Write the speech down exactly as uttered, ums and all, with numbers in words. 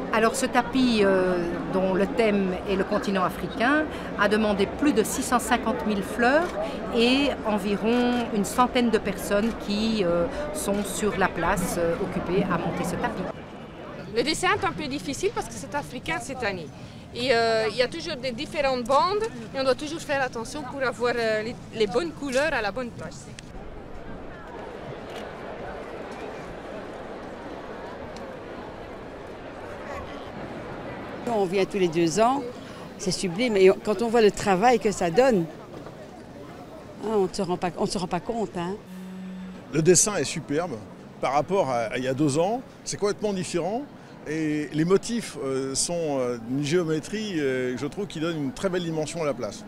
Alors ce tapis, euh, dont le thème est le continent africain, a demandé plus de six cent cinquante mille fleurs et environ une centaine de personnes qui euh, sont sur la place euh, occupées à monter ce tapis. Le dessin est un peu difficile parce que c'est africain cette année. Et euh, il y a toujours des différentes bandes et on doit toujours faire attention pour avoir euh, les, les bonnes couleurs à la bonne place. On vient tous les deux ans, c'est sublime. Et quand on voit le travail que ça donne, hein, on ne se rend pas, on se rend pas compte. Hein. Le dessin est superbe par rapport à, à il y a deux ans. C'est complètement différent. Et les motifs euh, sont euh, d'une géométrie, euh, je trouve, qui donne une très belle dimension à la place.